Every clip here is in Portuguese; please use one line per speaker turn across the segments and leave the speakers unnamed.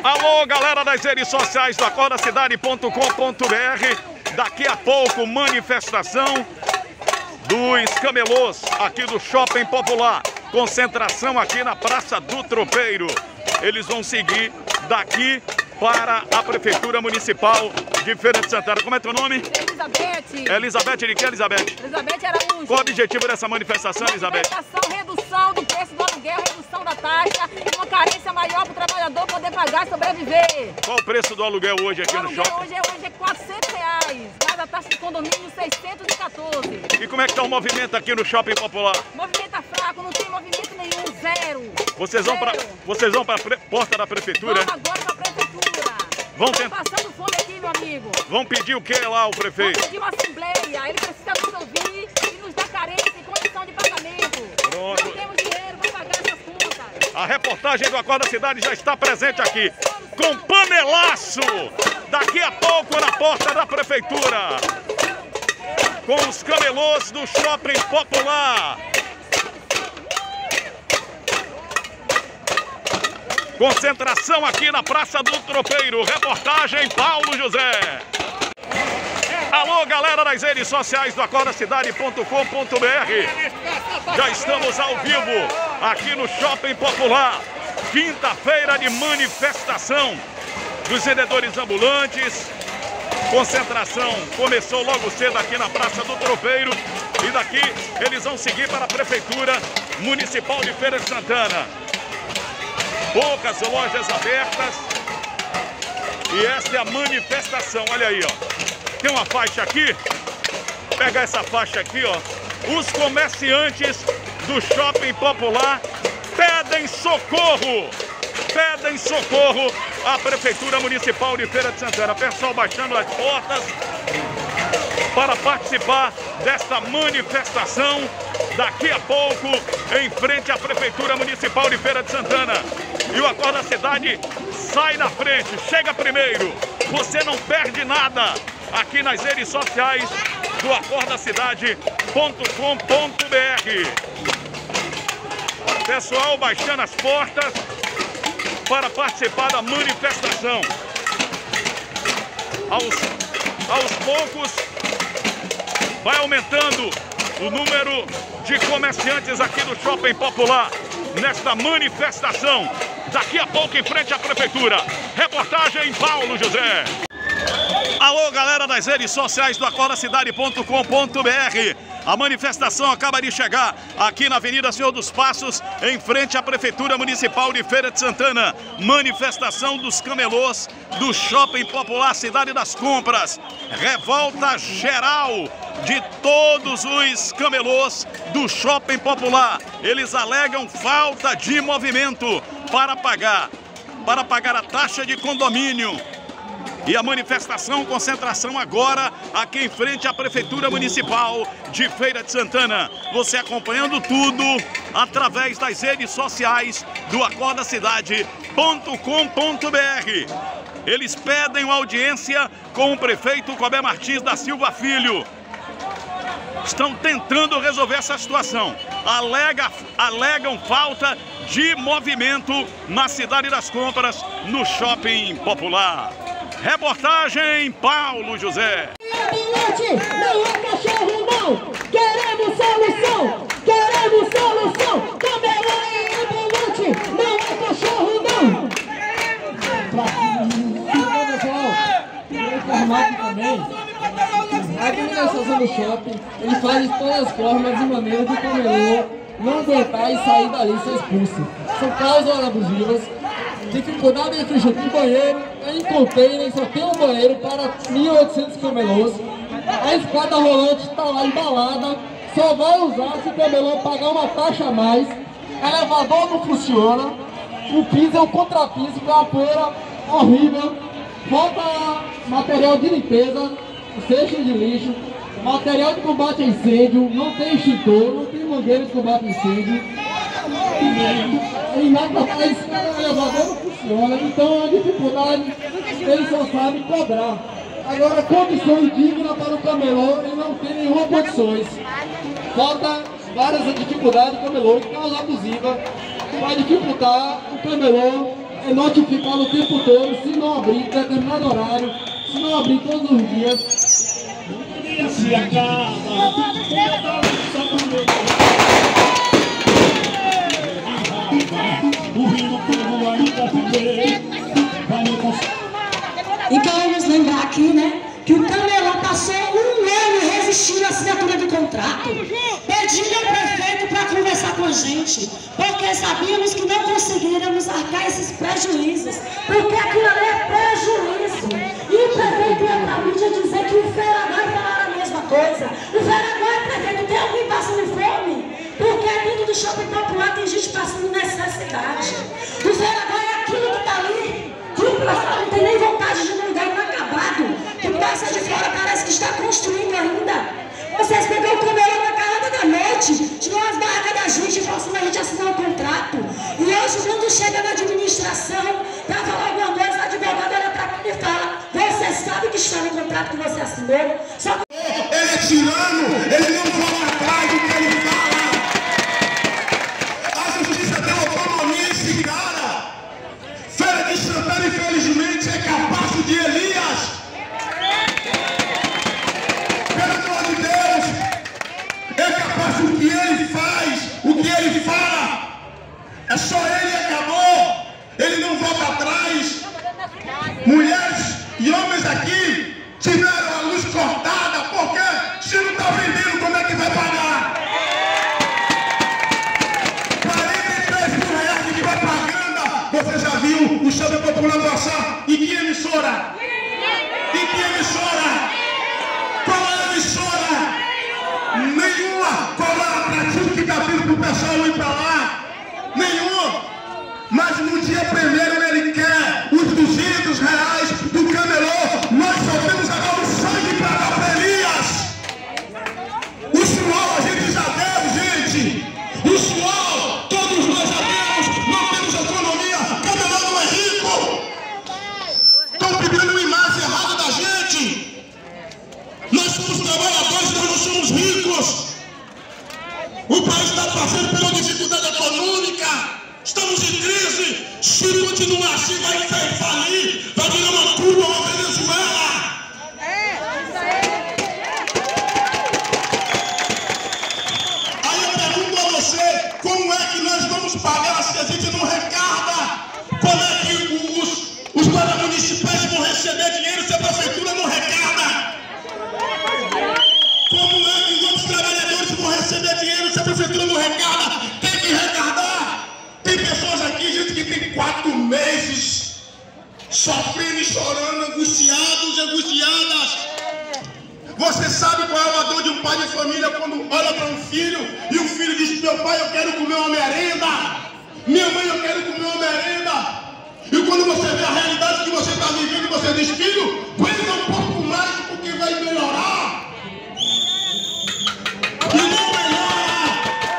Alô, galera das redes sociais do acordacidade.com.br. Daqui a pouco, manifestação dos camelôs aqui do Shopping Popular. Concentração aqui na Praça do Tropeiro. Eles vão seguir daqui para a Prefeitura Municipal de Feira de Santana. Como é teu nome?
Elizabeth.
Elizabeth de que, Elizabeth?
Elizabeth Araújo.
Qual o objetivo dessa manifestação, Elizabeth?
Redução do preço do aluguel, redução da taxa e uma carência maior para o trabalhador poder pagar e sobreviver.
Qual o preço do aluguel hoje aqui no shopping?
Hoje é R$400, mas a taxa de condomínio 614.
E como é que está o movimento aqui no Shopping Popular?
O movimento está fraco, não tem movimento nenhum, zero.
Vocês vão para a porta da Prefeitura?
Vamos agora para a Prefeitura.
Vão
passando fome aqui, meu amigo.
Vão pedir o que lá, o prefeito?
Vão pedir uma assembleia. Ele precisa nos ouvir e nos dar carência e condição de pagamento.
Pronto.
Não temos dinheiro para pagar essas contas.
A reportagem do Acorda Cidade já está presente aqui, com panelaço, daqui a pouco na porta da Prefeitura, com os camelôs do Shopping Popular. Concentração aqui na Praça do Tropeiro. Reportagem Paulo José. Alô, galera das redes sociais do acordacidade.com.br. Já estamos ao vivo aqui no Shopping Popular. Quinta-feira de manifestação dos vendedores ambulantes. Concentração começou logo cedo aqui na Praça do Tropeiro. E daqui eles vão seguir para a Prefeitura Municipal de Feira de Santana. Poucas lojas abertas. E esta é a manifestação. Olha aí, ó. Tem uma faixa aqui. Pega essa faixa aqui, ó. Os comerciantes do Shopping Popular pedem socorro. Pedem socorro à Prefeitura Municipal de Feira de Santana. Pessoal baixando as portas para participar desta manifestação daqui a pouco em frente à Prefeitura Municipal de Feira de Santana. E o Acorda Cidade sai na frente, chega primeiro. Você não perde nada aqui nas redes sociais do acordacidade.com.br. Pessoal baixando as portas para participar da manifestação. Aos poucos vai aumentando o número de comerciantes aqui do Shopping Popular nesta manifestação. Daqui a pouco em frente à Prefeitura. Reportagem Paulo José. Alô, galera das redes sociais do acordacidade.com.br. A manifestação acaba de chegar aqui na Avenida Senhor dos Passos, em frente à Prefeitura Municipal de Feira de Santana. Manifestação dos camelôs do Shopping Popular Cidade das Compras. Revolta geral de todos os camelôs do Shopping Popular. Eles alegam falta de movimento para pagar a taxa de condomínio. E a manifestação, concentração agora aqui em frente à Prefeitura Municipal de Feira de Santana. Você acompanhando tudo através das redes sociais do acordacidade.com.br. Eles pedem uma audiência com o prefeito Cobé Martins da Silva Filho. Estão tentando resolver essa situação. Alegam falta de movimento na Cidade das Compras, no Shopping Popular. Reportagem Paulo José.
Ambulante não é cachorro não, queremos solução, queremos solução. Camelô e ambulante não é cachorro não. Pessoal, informado também, a administração do shopping, ele faz de todas as formas e maneiras do camelô não aguentar e sair dali e ser expulso. São causas abusivas, dificuldade em fechar um banheiro. Em container só tem um banheiro para 1.800 camelôs. A escada rolante está lá embalada. Só vai usar se o camelô pagar uma taxa a mais. O elevador não funciona. O piso é um contrapiso com a poeira horrível. Falta material de limpeza, cesto de lixo, material de combate a incêndio. Não tem extintor, não tem mangueira de combate a incêndio. E nada mais, o elevador não funciona, então é uma dificuldade, ele só sabe cobrar. Agora, condições dignas para o camelô, ele não tem nenhuma condições. Falta várias dificuldades do camelô, causa abusiva, vai dificultar o camelô é notificado o tempo todo, se não abrir, determinado horário, se não abrir todos os dias.
Se acaba.
Então vamos lembrar aqui, né, que o Camelô passou 1 ano resistindo à assinatura do contrato, pedindo ao prefeito para conversar com a gente, porque sabíamos que não conseguiríamos arcar esses prejuízos, porque aquilo ali é prejuízo. E o prefeito ia para a mídia dizer que o Feragói falava a mesma coisa. O Feragói, prefeito, tem alguém passando fome? Porque dentro do shopping popular tem gente passando necessidade. O Feragói é aquilo que está ali. Que o pessoal não tem nem vontade de ir num lugar inacabado. Que passa de fora parece que está construindo ainda. Vocês pegam o Camelô na calada da noite, tirou as barracas da gente e forçam a gente a assinar um contrato. E hoje, quando chega na administração para falar alguma coisa, a advogada olha para mim e fala: você sabe que está no contrato que você assinou? Só que...
Ele é tirano, ele não vai atrás do que ele fala. A justiça tem autonomia esse cara. Feira de Santana, infelizmente, é capaz de Elias. Pelo amor de Deus, é capaz do que ele faz, o que ele fala. É só ele e acabou. Ele não volta atrás. Mulheres e homens aqui tiveram a luz cortada, porque se não está vendendo, como é que vai pagar? 43 mil reais de propaganda. Você já viu o show da população passar? E que emissora? E que emissora? Qual é a emissora? Nenhuma. Qual é o atrativo que está vindo para o pessoal ir para lá? Nenhum. Mas no dia 1º ele quer os 200 reais do Camelô. Nós só temos agora o sangue para dar para Elias. O suor a gente já deu, gente. O suor todos nós já demos. Não temos autonomia. Camelô não é rico. Estão pedindo uma imagem errada da gente. Nós somos trabalhadores, nós não somos ricos. O país está passando por uma dificuldade econômica. Estamos em crise. Se continuar assim, vai falir. Vai virar uma Cuba, uma Venezuela. Aí eu pergunto a você, como é que nós vamos pagar se a gente não recarga? Como é que os guardas municipais vão receber dinheiro se a prefeitura não recarga? Como é que os outros trabalhadores vão receber dinheiro se a prefeitura não recarga? Tem que recardar. Tem pessoas aqui, gente, que tem 4 meses sofrendo e chorando, angustiados e angustiadas. Você sabe qual é a dor de um pai de família quando olha para um filho e o filho diz: meu pai, eu quero comer uma merenda. Minha mãe, eu quero comer uma merenda. E quando você vê a realidade que você está vivendo, você diz: filho, aguenta um pouco mais porque vai melhorar. E não melhora.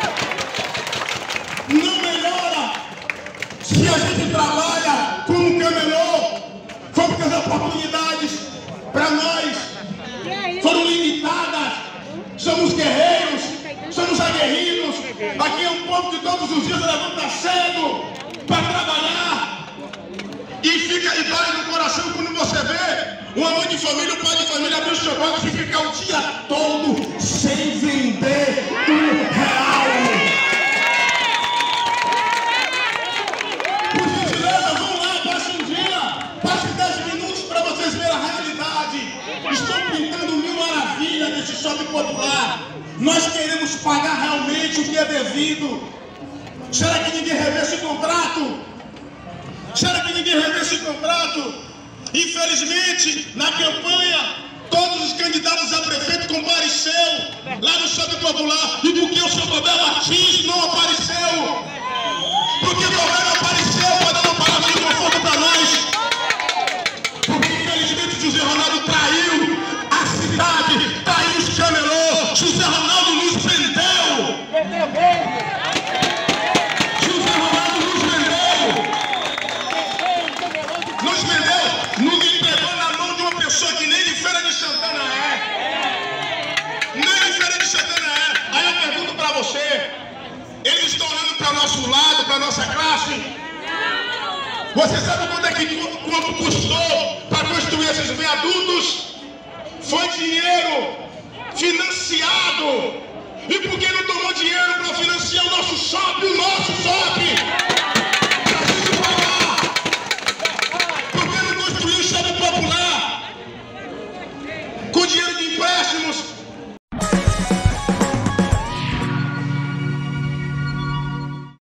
Não melhora. Se a gente trabalha como Camelô, foi porque as oportunidades para nós foram limitadas. Somos guerreiros, somos aguerridos. Aqui é um povo que todos os dias levanta cedo para trabalhar. E fica e dói no coração quando você vê uma mãe de família, um pai de família abrir o seu banco e ficar o dia todo sem vender R$1. Por gentileza, vão lá, passe um dia, passe 10 minutos para vocês verem a realidade. Estão pintando mil maravilhas nesse shopping popular. Nós queremos pagar realmente o que é devido. Será que ninguém revê esse contrato? Será que ninguém revê esse contrato? Infelizmente, na campanha, todos os candidatos a prefeito compareceu lá no shopping popular. E por que o seu Roberto Martins não apareceu? Porque o Roberto apareceu para dar uma palavra de conforto para nós. Porque infelizmente José Ronaldo traiu a cidade, traiu os Camelô. José Ronaldo nos prendeu. José Ronaldo nos prendeu. Nos prendeu, nos entregou na mão de uma pessoa que nem de Feira de Santana é. Nem de Feira de Santana é. Aí eu pergunto para você, eles estão olhando para o nosso lado, para a nossa classe? Você sabe quanto custou para construir esses viadutos? Foi dinheiro financiado. E por que não tomou dinheiro para financiar o nosso